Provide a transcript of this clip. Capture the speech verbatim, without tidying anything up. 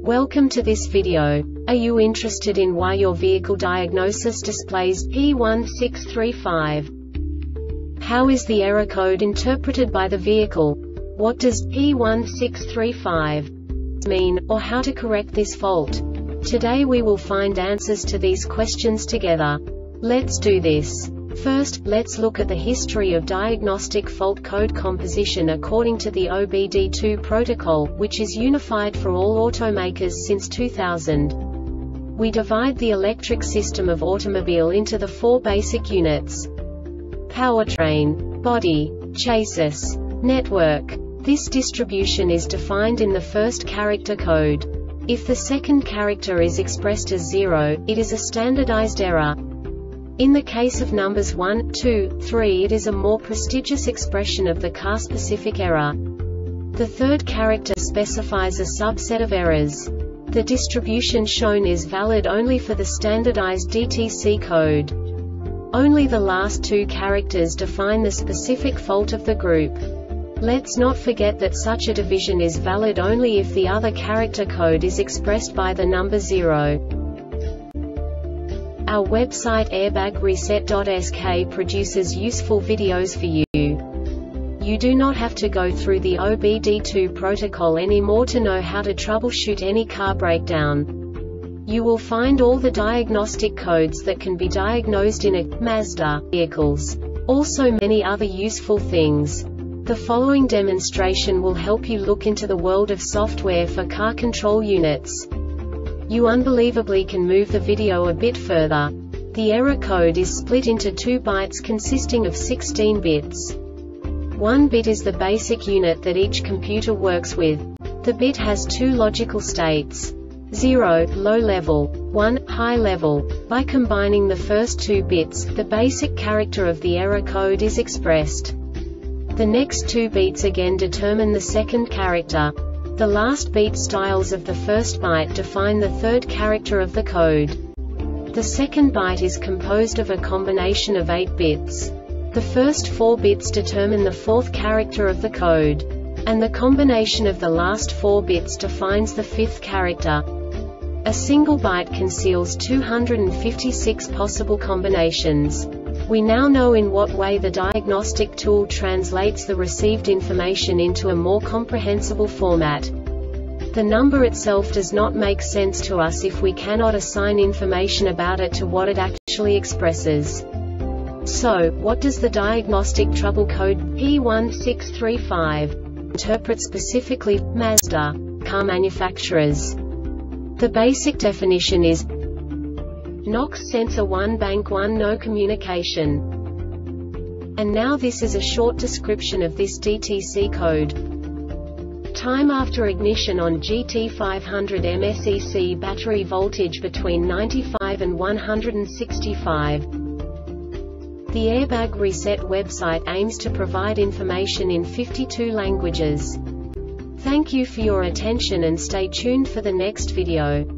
Welcome to this video. Are you interested in why your vehicle diagnosis displays P one six three five? How is the error code interpreted by the vehicle? What does P one six three five mean, or how to correct this fault? Today we will find answers to these questions together. Let's do this. First, let's look at the history of diagnostic fault code composition according to the O B D two protocol, which is unified for all automakers since two thousand. We divide the electric system of automobile into the four basic units: powertrain, body, chassis, network. This distribution is defined in the first character code. If the second character is expressed as zero, it is a standardized error. In the case of numbers one, two, three, it is a more prestigious expression of the car-specific error. The third character specifies a subset of errors. The distribution shown is valid only for the standardized D T C code. Only the last two characters define the specific fault of the group. Let's not forget that such a division is valid only if the other character code is expressed by the number zero. Our website airbag reset dot S K produces useful videos for you. You do not have to go through the O B D two protocol anymore to know how to troubleshoot any car breakdown. You will find all the diagnostic codes that can be diagnosed in a Mazda vehicles. Also many other useful things. The following demonstration will help you look into the world of software for car control units. You unbelievably can move the video a bit further. The error code is split into two bytes consisting of sixteen bits. One bit is the basic unit that each computer works with. The bit has two logical states: zero, low level, one, high level. By combining the first two bits, the basic character of the error code is expressed. The next two bits again determine the second character. The last beat styles of the first byte define the third character of the code. The second byte is composed of a combination of eight bits. The first four bits determine the fourth character of the code. And the combination of the last four bits defines the fifth character. A single byte conceals two hundred fifty-six possible combinations. We now know in what way the diagnostic tool translates the received information into a more comprehensible format. The number itself does not make sense to us if we cannot assign information about it to what it actually expresses. So, what does the diagnostic trouble code P one six three five interpret specifically for Mazda car manufacturers? The basic definition is NOx sensor one bank one no communication. And now this is a short description of this D T C code. Time after ignition on G T five hundred M S E C battery voltage between ninety-five and one hundred sixty-five. The Airbag Reset website aims to provide information in fifty-two languages. Thank you for your attention and stay tuned for the next video.